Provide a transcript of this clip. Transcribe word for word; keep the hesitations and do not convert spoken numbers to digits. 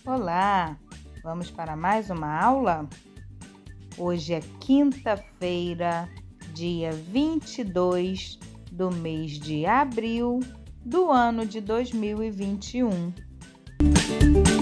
Olá, vamos para mais uma aula? Hoje é quinta-feira, dia vinte e dois do mês de abril do ano de dois mil e vinte e um.